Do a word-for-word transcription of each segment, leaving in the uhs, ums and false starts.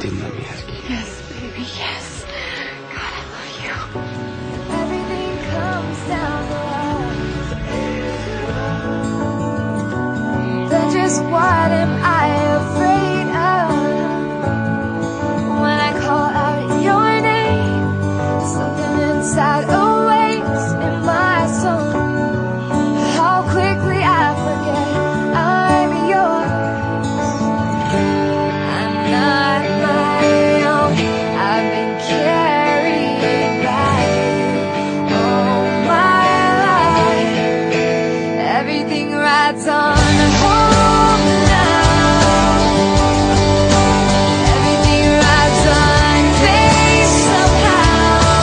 didn't let me ask you. Yes, baby, yes. God, I love you. Everything comes down to love. Then just what am I afraid of? When I call out your name, something inside awakes in my soul. How quickly I forget I'm yours. I'm not my own. I've been carried by you all my life. Everything rides on hold now. Everything rides on faith somehow.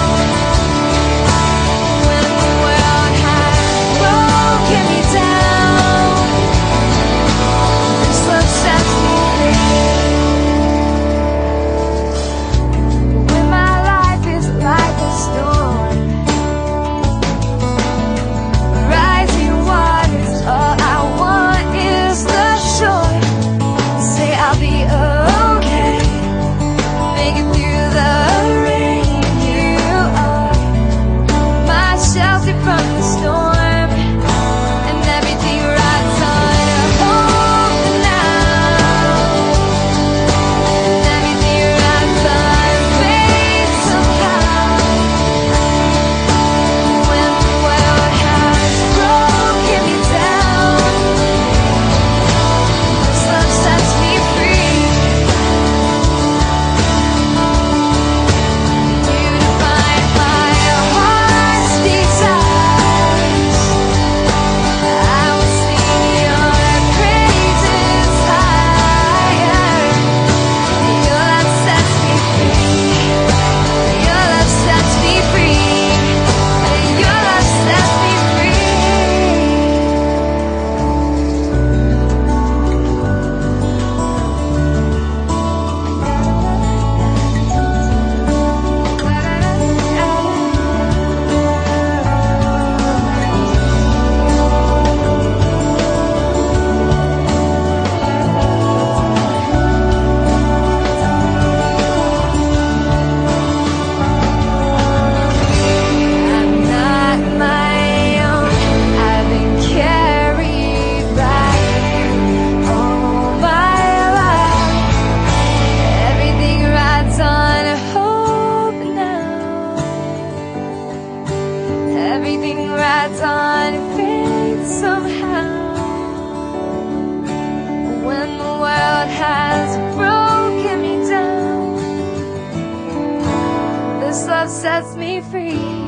When the world has broken me down, this love sets me free. When my life is like a storm, rising waters, all I want is the shore. Say I'll be okay, make it through the rain. You are my shelter from the storm, and everything rides on hope now. And everything rides on faith somehow. When the world has broken me down, this love sets me free. You define my heart's desires. I will sing your praises higher. Your love sets me free. Your love sets me free. Your love sets me free. I'm not my own. I've been carried by you all my life. Everything rides on hope now. Everything rides on faith somehow. When the world has broken me down, this love sets me free.